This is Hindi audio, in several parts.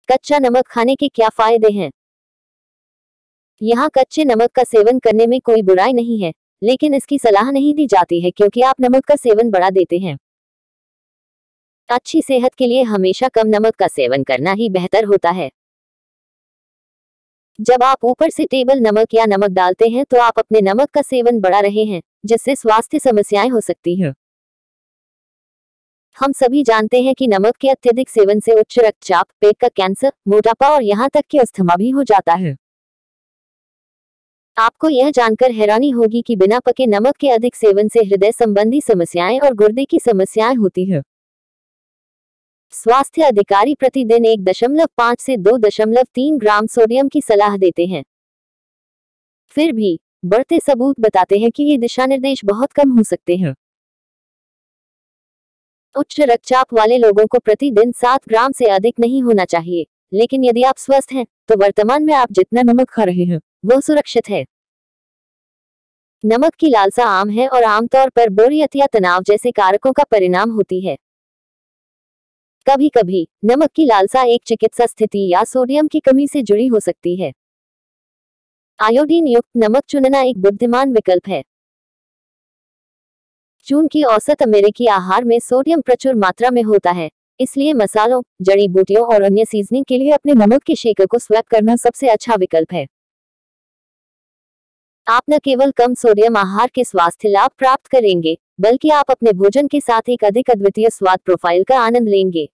कच्चा नमक खाने के क्या फायदे हैं? यहाँ कच्चे नमक का सेवन करने में कोई बुराई नहीं है, लेकिन इसकी सलाह नहीं दी जाती है क्योंकि आप नमक का सेवन बढ़ा देते हैं। अच्छी सेहत के लिए हमेशा कम नमक का सेवन करना ही बेहतर होता है। जब आप ऊपर से टेबल नमक या नमक डालते हैं तो आप अपने नमक का सेवन बढ़ा रहे हैं, जिससे स्वास्थ्य समस्याएं हो सकती हैं। हम सभी जानते हैं कि नमक के अत्यधिक सेवन से उच्च रक्तचाप, पेट का कैंसर, मोटापा और यहाँ तक कि अस्थमा भी हो जाता है। आपको यह जानकर हैरानी होगी कि बिना पके नमक के अधिक सेवन से हृदय संबंधी समस्याएं और गुर्दे की समस्याएं होती हैं। स्वास्थ्य अधिकारी प्रतिदिन 1.5 से 2.3 ग्राम सोडियम की सलाह देते हैं। फिर भी बढ़ते सबूत बताते हैं कि ये दिशा निर्देश बहुत कम हो सकते हैं। उच्च रक्तचाप वाले लोगों को प्रतिदिन 7 ग्राम से अधिक नहीं होना चाहिए, लेकिन यदि आप स्वस्थ हैं, तो वर्तमान में आप जितना नमक खा रहे हैं, वो सुरक्षित है। नमक की लालसा आम है और आमतौर पर बोरियत या तनाव जैसे कारकों का परिणाम होती है। कभी कभी नमक की लालसा एक चिकित्सा स्थिति या सोडियम की कमी से जुड़ी हो सकती है। आयोडीन युक्त नमक चुनना एक बुद्धिमान विकल्प है। चूंकि औसत अमेरिकी आहार में सोडियम प्रचुर मात्रा में होता है, इसलिए मसालों, जड़ी बूटियों और अन्य सीजनिंग के लिए अपने नमक के शेकर को स्वैप करना सबसे अच्छा विकल्प है। आप न केवल कम सोडियम आहार के स्वास्थ्य लाभ प्राप्त करेंगे, बल्कि आप अपने भोजन के साथ एक अधिक अद्वितीय स्वाद प्रोफाइल का आनंद लेंगे।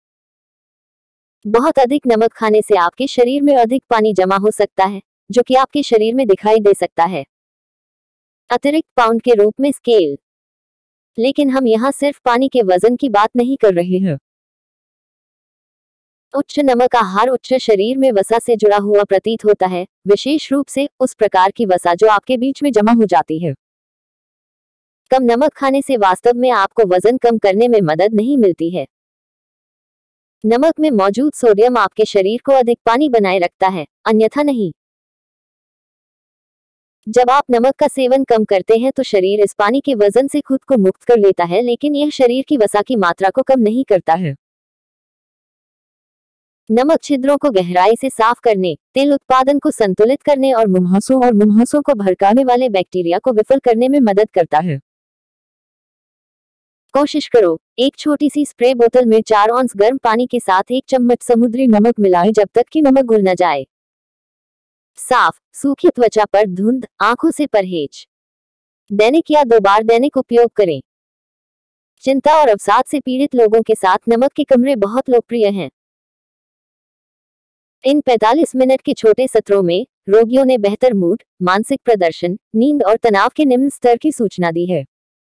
बहुत अधिक नमक खाने से आपके शरीर में अधिक पानी जमा हो सकता है, जो कि आपके शरीर में दिखाई दे सकता है। अतिरिक्त पाउंड के रूप में स्केल। लेकिन हम यहाँ सिर्फ पानी के वजन की बात नहीं कर रहे हैं। उच्च नमक आहार उच्च शरीर में वसा से जुड़ा हुआ प्रतीत होता है, विशेष रूप से उस प्रकार की वसा जो आपके बीच में जमा हो जाती है। कम नमक खाने से वास्तव में आपको वजन कम करने में मदद नहीं मिलती है। नमक में मौजूद सोडियम आपके शरीर को अधिक पानी बनाए रखता है, अन्यथा नहीं। जब आप नमक का सेवन कम करते हैं तो शरीर इस पानी के वजन से खुद को मुक्त कर लेता है, लेकिन यह शरीर की वसा की मात्रा को कम नहीं करता है। नमक छिद्रों को गहराई से साफ करने, तेल उत्पादन को संतुलित करने और मुंहासों को भड़काने वाले बैक्टीरिया को विफल करने में मदद करता है। कोशिश करो, एक छोटी सी स्प्रे बोतल में 4 औंस गर्म पानी के साथ 1 चम्मच समुद्री नमक मिलाएं जब तक कि नमक घुल न जाए। साफ, सूखी त्वचा पर धुंध, आंखों से परहेज। दैनिक या 2 बार दैनिक उपयोग करें। चिंता और अवसाद से पीड़ित लोगों के साथ नमक के कमरे बहुत लोकप्रिय हैं। इन 45 मिनट के छोटे सत्रों में रोगियों ने बेहतर मूड, मानसिक प्रदर्शन, नींद और तनाव के निम्न स्तर की सूचना दी है।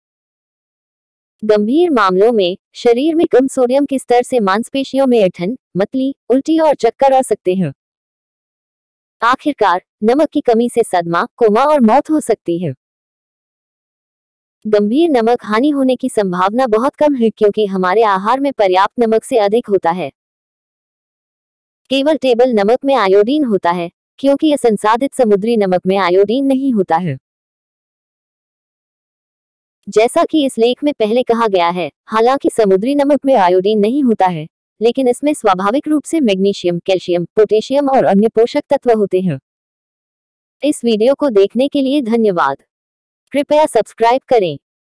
गंभीर मामलों में शरीर में कम सोडियम के स्तर से मांसपेशियों में ऐंठन, मतली, उल्टी और चक्कर आ सकते हैं। आखिरकार, नमक की कमी से सदमा, कोमा और मौत हो सकती है। गंभीर नमक हानि होने की संभावना बहुत कम है क्योंकि हमारे आहार में पर्याप्त नमक से अधिक होता है। केवल टेबल नमक में आयोडीन होता है, क्योंकि असंसाधित समुद्री नमक में आयोडीन नहीं होता है। जैसा कि इस लेख में पहले कहा गया है, हालांकि समुद्री नमक में आयोडीन नहीं होता है, लेकिन इसमें स्वाभाविक रूप से मैग्नीशियम, कैल्शियम, पोटेशियम और अन्य पोषक तत्व होते हैं। इस वीडियो को देखने के लिए धन्यवाद। कृपया सब्सक्राइब करें।